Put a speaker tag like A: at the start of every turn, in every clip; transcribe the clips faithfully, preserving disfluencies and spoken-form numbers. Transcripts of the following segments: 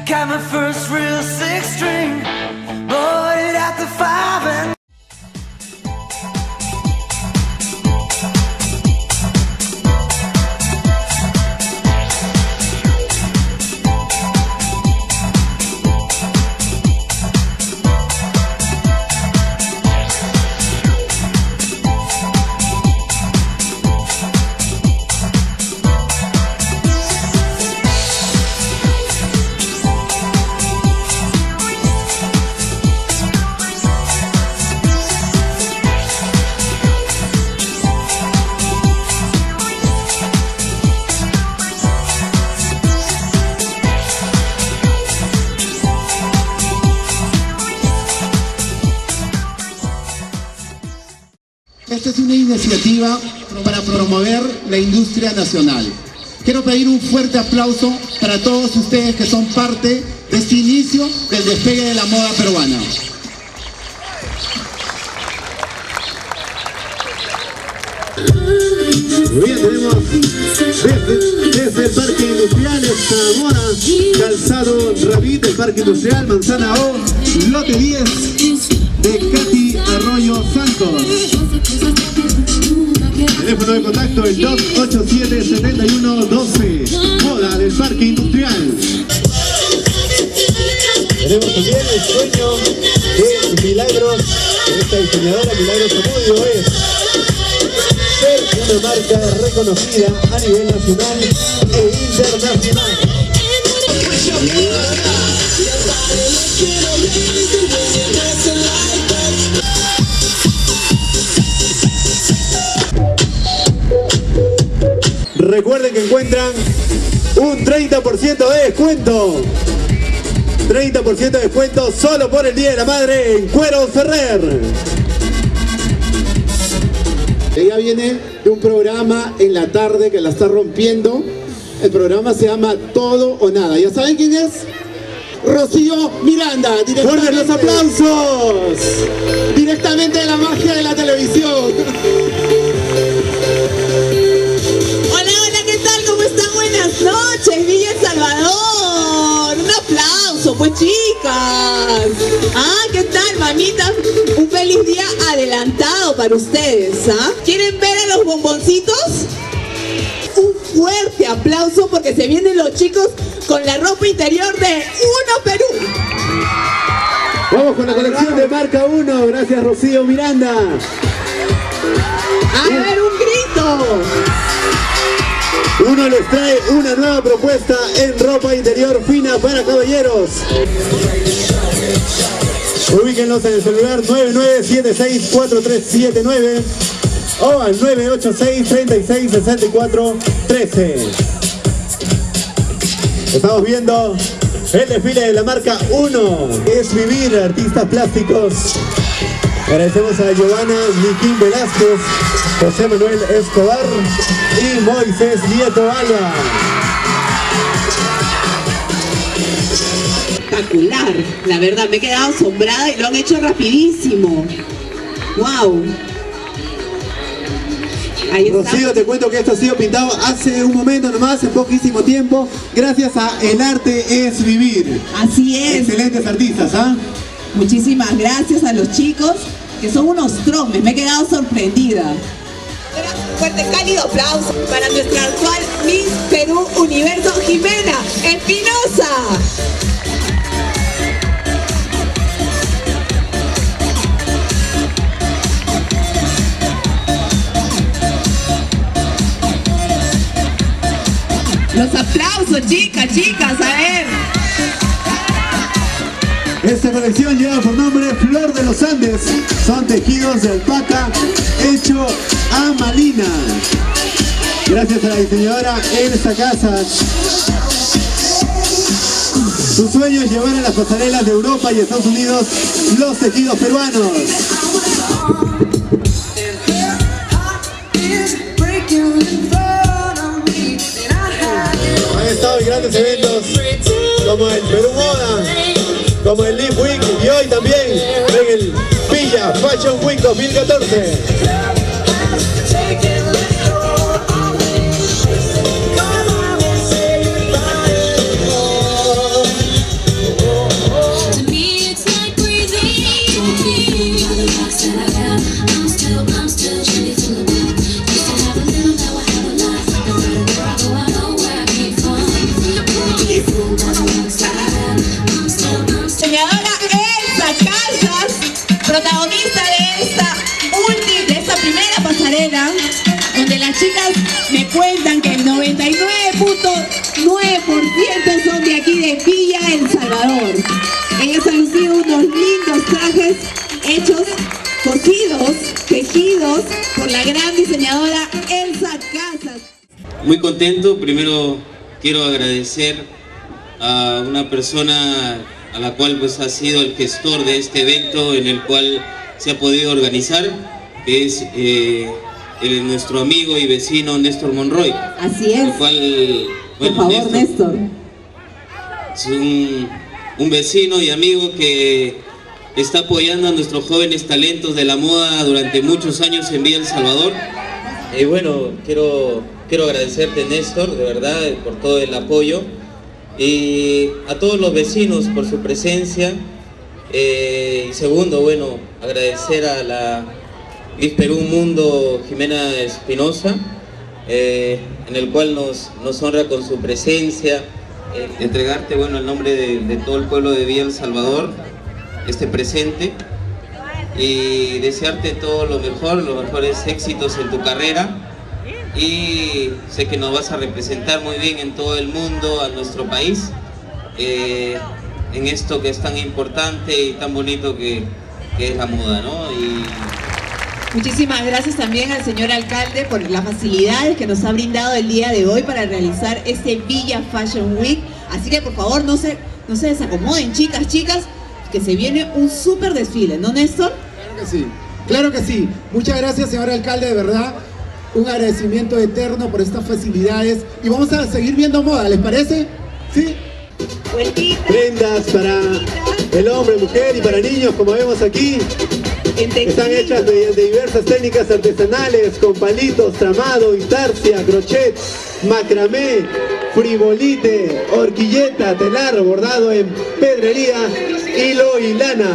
A: Got my first real six string, bought it at the five and
B: Esta es una iniciativa para promover la industria nacional. Quiero pedir un fuerte aplauso para todos ustedes que son parte de este inicio del despegue de la moda peruana.
C: Bien, tenemos desde, desde el Parque Industrial esta moda, calzado Rabbit del Parque Industrial, Manzana O, lote diez de Katy Arroyo Santos. Teléfono de contacto el dos ocho siete, siete uno uno dos, moda del Parque Industrial. Tenemos también el sueño de Milagros, de esta diseñadora Milagros Zamudio, es ser una marca reconocida a nivel nacional e internacional. Recuerden que encuentran un treinta por ciento de descuento. treinta por ciento de descuento solo por el Día de la Madre en Cueros Ferrer. Ella viene de un programa en la tarde que la está rompiendo. El programa se llama Todo o Nada. ¿Ya saben quién es? Rocío Miranda. ¡Fuertes los aplausos! Directamente de la magia de la televisión.
D: Hola, hola, ¿qué tal? ¿Cómo están? Buenas noches, Villa El Salvador. Un aplauso, pues, chicas. Ah, ¿qué tal, mamitas? Un feliz día adelantado para ustedes, ¿ah? ¿Quieren ver a los bomboncitos? Un fuerte aplauso porque se vienen los chicos con la ropa interior de Uno Perú.
C: Vamos con la colección de marca uno. Gracias, Rocío Miranda.
D: A ver, un grito.
C: Uno les trae una nueva propuesta en ropa interior fina para caballeros. Ubíquenlos en el celular nueve nueve siete seis cuatro tres siete nueve o al nueve ocho seis, treinta y seis, sesenta y cuatro, trece. Estamos viendo el desfile de la marca uno. Es Vivir, artistas plásticos. Agradecemos a Giovanna Niquín Velázquez, José Manuel Escobar y Moisés Nieto Alba.
D: Espectacular, la verdad, me he quedado asombrada y lo han hecho rapidísimo. Wow. Ahí está.
C: Rocío, te cuento que esto ha sido pintado hace un momento nomás, en poquísimo tiempo, gracias a El Arte es Vivir.
D: Así es.
C: Excelentes artistas, ¿ah? ¿eh?
D: Muchísimas gracias a los chicos, que son unos tromes, me he quedado sorprendida. Un fuerte, cálido aplauso para nuestra actual Miss Perú Universo, Jimena Espinosa. Los aplausos, chicas, chicas, a ver.
C: Esta colección lleva por nombre Flor de los Andes. Son tejidos de alpaca hecho a Malina. Gracias a la diseñadora Elsa Casas. Su sueño es llevar a las pasarelas de Europa y Estados Unidos los tejidos peruanos. Han estado en grandes eventos como el Perú Moda, como el Live Week y hoy también en el Villa Fashion Week dos mil catorce.
D: chicas me cuentan que el noventa y nueve punto nueve por ciento son de aquí de Villa El Salvador. Ellas han lucido unos lindos trajes hechos, cosidos, tejidos por la gran diseñadora Elsa Casas.
E: Muy contento. Primero quiero agradecer a una persona a la cual pues ha sido el gestor de este evento en el cual se ha podido organizar, que es eh, el, nuestro amigo y vecino Néstor Monroy.
D: Así es.
E: El cual, bueno,
D: por favor, Néstor.
E: Néstor es un, un vecino y amigo que está apoyando a nuestros jóvenes talentos de la moda durante muchos años en Villa El Salvador. Y bueno, quiero, quiero agradecerte, Néstor, de verdad, por todo el apoyo. Y a todos los vecinos por su presencia. Eh, y segundo, bueno, agradecer a la Miss Perú Mundo Jimena Espinosa, eh, en el cual nos, nos honra con su presencia. Eh, entregarte, bueno, el nombre de, de todo el pueblo de Villa El Salvador, este presente, y desearte todo lo mejor, los mejores éxitos en tu carrera. Y sé que nos vas a representar muy bien en todo el mundo, a nuestro país, eh, en esto que es tan importante y tan bonito que, que es la moda, ¿no? Y...
D: Muchísimas gracias también al señor alcalde por las facilidades que nos ha brindado el día de hoy para realizar este Villa Fashion Week. Así que por favor no se, no se desacomoden, chicas, chicas, que se viene un súper desfile, ¿no, Néstor?
C: Claro que sí, claro que sí. Muchas gracias, señor alcalde, de verdad. Un agradecimiento eterno por estas facilidades. Y vamos a seguir viendo moda, ¿les parece? ¿Sí?
D: Vueltita,
C: Prendas para el hombre, mujer y para niños, como vemos aquí. Están hechas de, de diversas técnicas artesanales, con palitos, tramado, intarsia, crochet, macramé, frivolite, horquilleta, telar, bordado en pedrería, hilo y lana.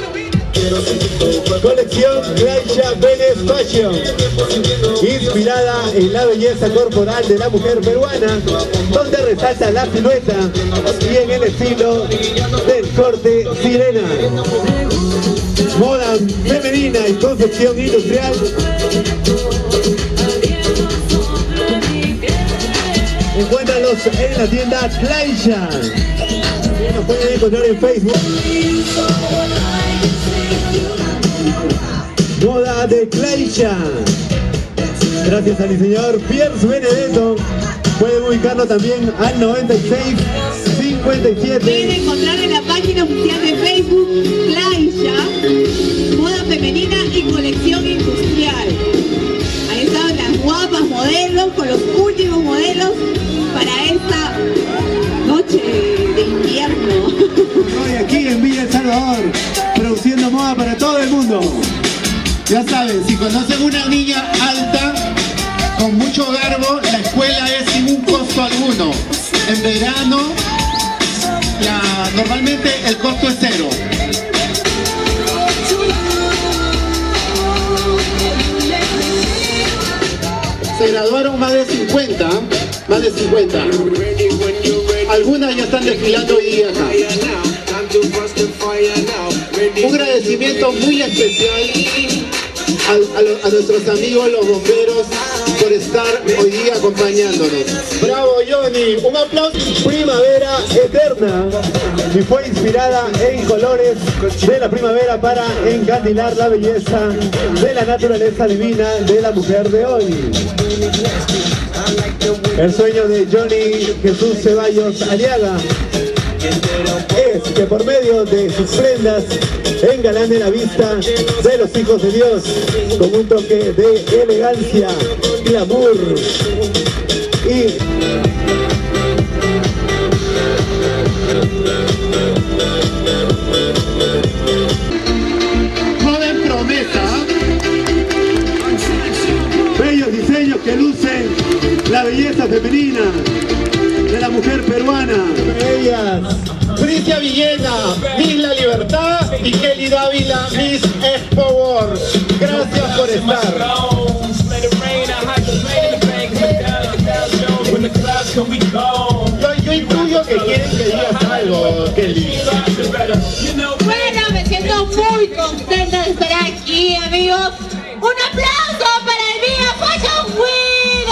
C: Colección Laisha Vélez Fashion, inspirada en la belleza corporal de la mujer peruana, donde resalta la silueta y en el estilo del corte sirena. Moda femenina y confección industrial. Encuéntralos en la tienda Laisha. Nos pueden encontrar en Facebook. Moda de Laisha. Gracias al diseñador Pierce Benedetto. Pueden ubicarlo también al noventa y seis cincuenta y siete.
D: Pueden encontrar en la página oficial de Facebook Laisha, moda femenina y colección industrial. Ahí están las guapas modelos con los últimos modelos para esta noche de invierno.
C: Hoy aquí en Villa El Salvador, produciendo moda para todo el mundo. Ya saben, si conocen una niña alta, con mucho garbo, la escuela es sin un costo alguno. En verano, la, normalmente el costo es cero. Se graduaron más de cincuenta, más de cincuenta. Algunas ya están desfilando hoy día acá. Un agradecimiento muy especial a, a, a nuestros amigos los bomberos por estar hoy día acompañándonos. ¡Bravo, Johnny! Un aplauso. Primavera Eterna, y fue inspirada en colores de la primavera para encandilar la belleza de la naturaleza divina de la mujer de hoy. El sueño de Johnny Jesús Ceballos Aliaga es que por medio de sus prendas engalane la vista de los hijos de Dios con un toque de elegancia, glamour y joven promesa, bellos diseños que lucen la belleza femenina de la mujer peruana. Ellas, Bricia Villena, Miss La Libertad, y Kelly Dávila, Miss Expo World. Gracias por estar. Yo, yo intuyo que quieren que digas algo, Kelly.
F: Bueno, me siento muy contenta de estar aquí, amigos. Un aplauso para el Villa Fashion Week.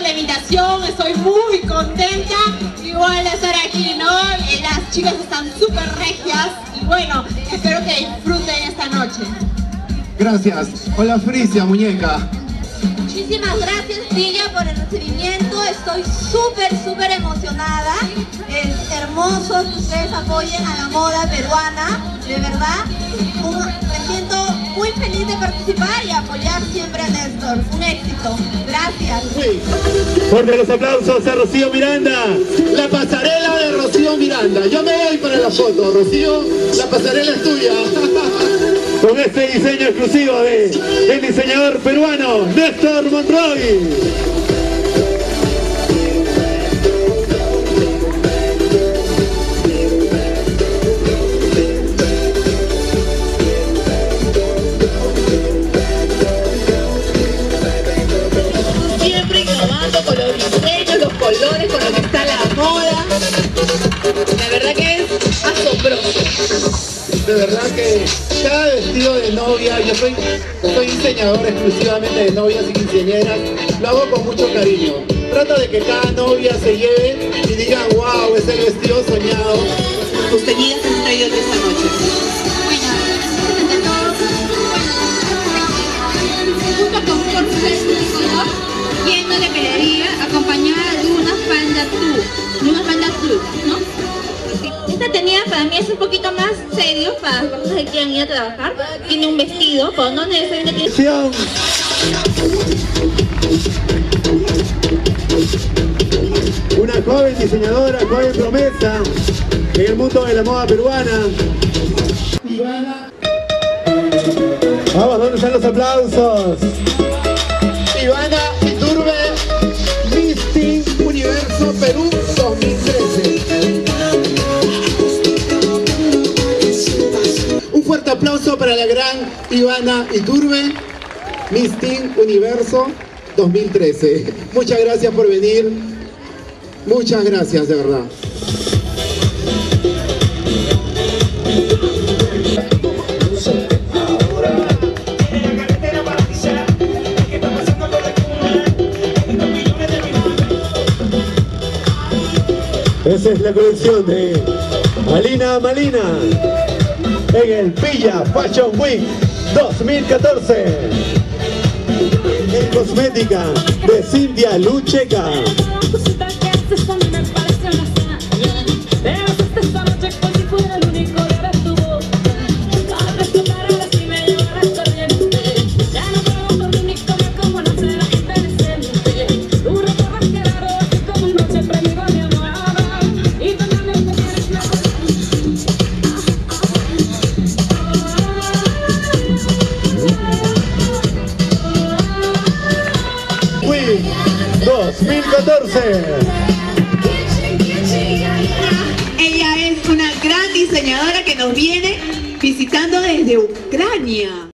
F: la invitación, estoy muy contenta igual de estar aquí, ¿no? Las chicas están súper regias y bueno, espero que disfruten esta noche.
C: Gracias. Hola Frisia, muñeca.
G: Muchísimas gracias, Villa, por el recibimiento. Estoy súper, súper emocionada. Es hermoso que ustedes apoyen a la moda peruana. De verdad, un, me siento muy feliz de participar y apoyar siempre a Néstor. Un éxito. Gracias.
C: Fuerte los aplausos a Rocío Miranda. La pasarela de Rocío Miranda. Yo me voy para la foto. Rocío, la pasarela es tuya. Con este diseño exclusivo de el diseñador peruano Néstor Monroy.
D: Siempre innovando con los diseños, los colores, con lo que está la moda. La verdad que es asombroso.
C: De verdad que cada vestido de novia, yo soy, soy diseñador exclusivamente de novias y quinceañeras, lo hago con mucho cariño. Trato de que cada novia se lleve y digan, wow, es el vestido soñado.
D: Tus teñidas que han traído esta noche.
F: Bueno, ante todo, junto con un corset de color lleno de pelería, acompañada de una falda tour, de una falda tour, ¿no?
G: Esta tenida para mí es un poquito más serio para las personas que quieran ir a trabajar. Tiene un vestido, pero no necesariamente tiene...
C: Una joven diseñadora, joven promesa en el mundo de la moda peruana. Ivana. Vamos, ¿dónde están los aplausos? Ivana Iturbe, Miss Universo Perú dos mil trece. Un fuerte aplauso para la gran Ivana Iturbe, Miss Teen Universo dos mil trece. Muchas gracias por venir. Muchas gracias, de verdad. Esa es la colección de Malina Malina en el Villa Fashion Week dos mil catorce. En cosmética de Cintia Lucheca. dos mil catorce.
D: Ella es una gran diseñadora que nos viene visitando desde Ucrania.